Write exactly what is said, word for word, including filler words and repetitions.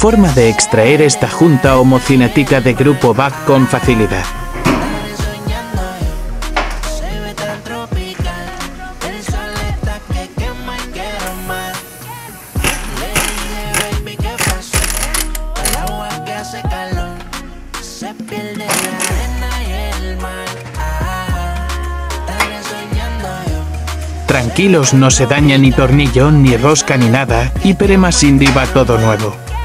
forma de extraer esta junta homocinética de grupo B A C con facilidad. Tranquilos, no se daña ni tornillo, ni rosca, ni nada, y Perema Cindy va todo nuevo.